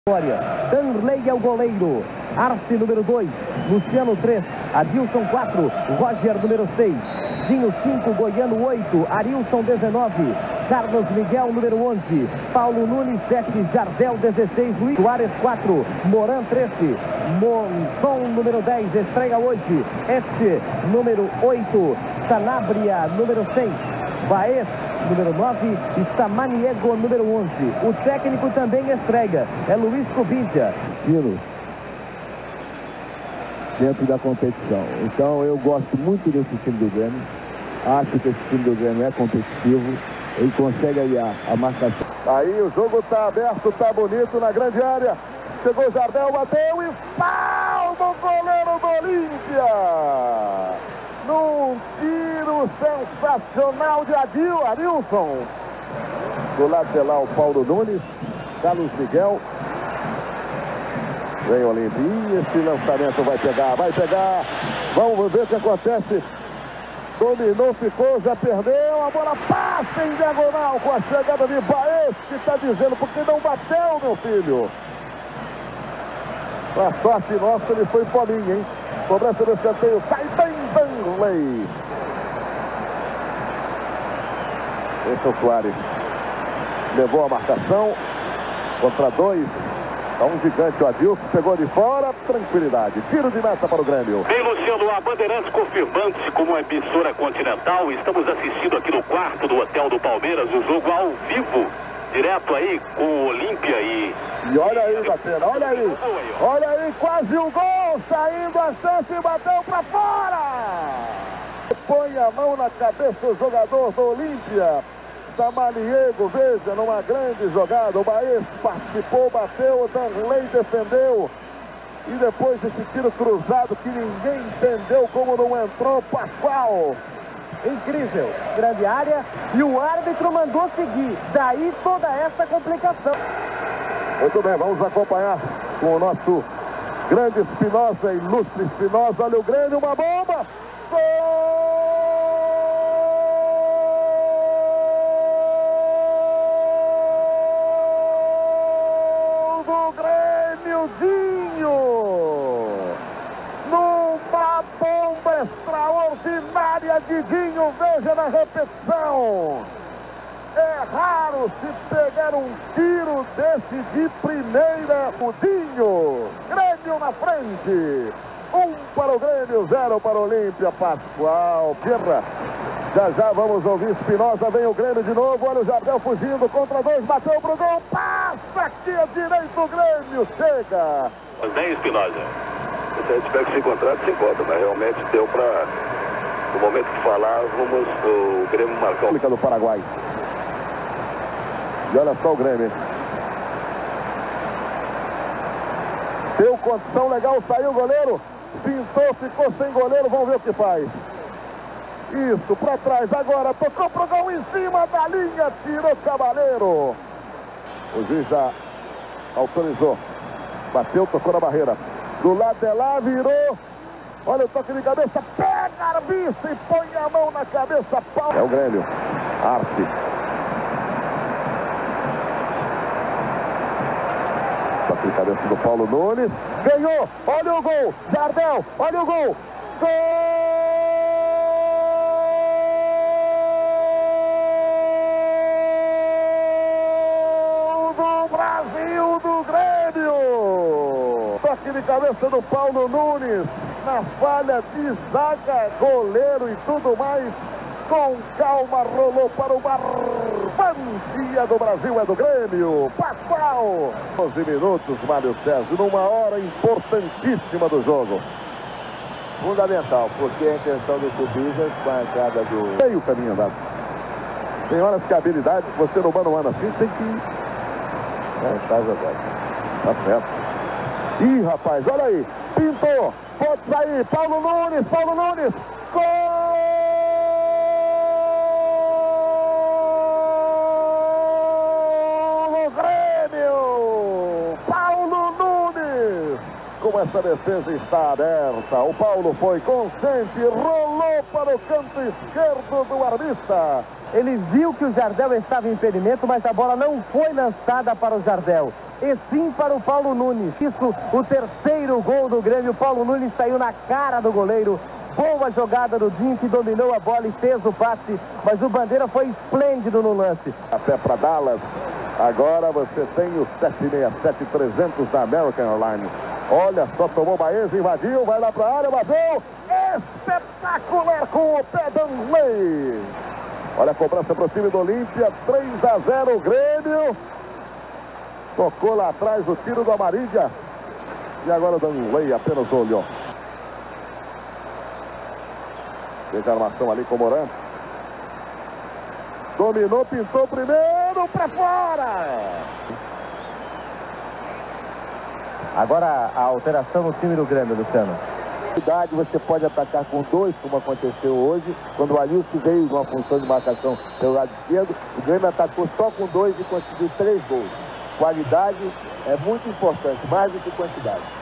Danley é o goleiro. Arce, número 2. Luciano, 3. Adilson, 4. Roger, número 6. Dinho, 5. Goiano, 8. Arilson, 19. Carlos Miguel, número 11. Paulo Nunes, 7. Jardel, 16. Luiz Soares, 4. Moran, 13. Monson, número 10. Estreia hoje. Este, número 8. Sanabria, número 6. Baez, número 9, e Samaniego, número 11. O técnico também estreia, é Luiz Cubinha. Dentro da competição. Então eu gosto muito desse time do Grêmio. Acho que esse time do Grêmio é competitivo. Ele consegue aliar a marcação. Aí o jogo tá aberto, tá bonito na grande área. Chegou o Jardel, bateu e salva o goleiro do Olímpia. Num tiro sensacional de Arilson. Do lado de lá o Paulo Nunes, Carlos Miguel. Vem o Olímpia. E esse lançamento vai pegar. Vamos ver o que acontece. Dominou, ficou, já perdeu. A bola passa em diagonal com a chegada de Baez, que está dizendo, porque não bateu, meu filho. Pra sorte nossa, ele foi polinho, hein? Cobrança do escanteio, sai bem Danley. Esse é o Soares. Levou a marcação. Contra 2. Tá um gigante, o Adilson pegou de fora. Tranquilidade. Tiro de meta para o Grêmio. Bem, Luciano, a Bandeirantes confirmando-se como emissora continental. Estamos assistindo aqui no quarto do Hotel do Palmeiras o jogo ao vivo. Direto aí com o Olímpia e olha aí, Batera, olha aí. Olha aí, quase o gol. Saindo a chance e bateu para fora. Põe a mão na cabeça o jogador do Olímpia. Samaniego, veja, numa grande jogada. O Baez participou, bateu, o Danley defendeu. E depois desse tiro cruzado que ninguém entendeu como não entrou, Pascoal. Incrível, grande área, e o árbitro mandou seguir, daí toda essa complicação. Muito bem, vamos acompanhar com o nosso grande Espinosa, ilustre Espinosa. Olha o Grêmio, uma bomba, gol do Grêmio, Dinho, numa bomba extraordinária de Dinho, veja na repetição. É raro se pegar um tiro desse de primeira. O Dinho, Grêmio na frente. 1 para o Grêmio, 0 para o Olímpia. Pascoal, Pirra. Já vamos ouvir Espinosa, vem o Grêmio de novo. Olha o Jardel fugindo contra 2, bateu pro gol. Passa aqui à direita o Grêmio, chega. Vem, Espinosa. Se a gente tiver que se encontrar, se encontra, mas realmente deu para, no momento que falávamos, o Grêmio marcar República do Paraguai. E olha só o Grêmio. Deu condição legal, saiu o goleiro. Pintou, ficou sem goleiro, vamos ver o que faz. Isso, pra trás agora, tocou pro gol em cima da linha, tirou Cavaleiro. O juiz já autorizou. Bateu, tocou na barreira. Do lado de lá, virou. Olha o toque de cabeça, pega a arbiça e põe a mão na cabeça. Paulo. É o Grêmio. Arce. Toque de cabeça do Paulo Nunes. Ganhou, olha o gol. Jardel, olha o gol. Gol do Brasil, do Grêmio. Toque de cabeça do Paulo Nunes. Na falha de zaga, goleiro e tudo mais. Com calma, rolou para o Barbandia do Brasil, é do Grêmio. Pascoal. 12 minutos, Mário Sérgio, numa hora importantíssima do jogo. Fundamental, porque a intenção do Cubinha com a entrada do... Meio caminho andado. Tem horas que a habilidade, você no mano a mano assim, tem que ir. Tá jogando. Tá certo. Ih, rapaz, olha aí. Pintou. Pode sair. Paulo Nunes. Gol! No Grêmio! Paulo Nunes! Como essa defesa está aberta. O Paulo foi consciente, rolou para o canto esquerdo do arbista. Ele viu que o Jardel estava em impedimento, mas a bola não foi lançada para o Jardel. e sim para o Paulo Nunes. Isso, o terceiro gol do Grêmio. Paulo Nunes saiu na cara do goleiro. Boa jogada do Dinho, que dominou a bola e fez o passe, mas o Bandeira foi esplêndido no lance. Até para Dallas. Agora você tem o 767-300 da American Airlines. Olha só, tomou Baez, invadiu, vai lá para a área, bateu. Espetacular com o pé Danley. Olha a cobrança para o time do Olímpia. 3-0 o Grêmio. Tocou lá atrás o tiro do Amarília. E agora o Danley apenas olhou. Fez a armação ali com o Moran. Dominou, pintou primeiro, para fora. Agora a alteração no time do Grêmio, Luciano. Você pode atacar com 2, como aconteceu hoje, quando o Arilson veio numa função de marcação pelo lado esquerdo. O Grêmio atacou só com 2 e conseguiu 3 gols. Qualidade é muito importante, mais do que quantidade.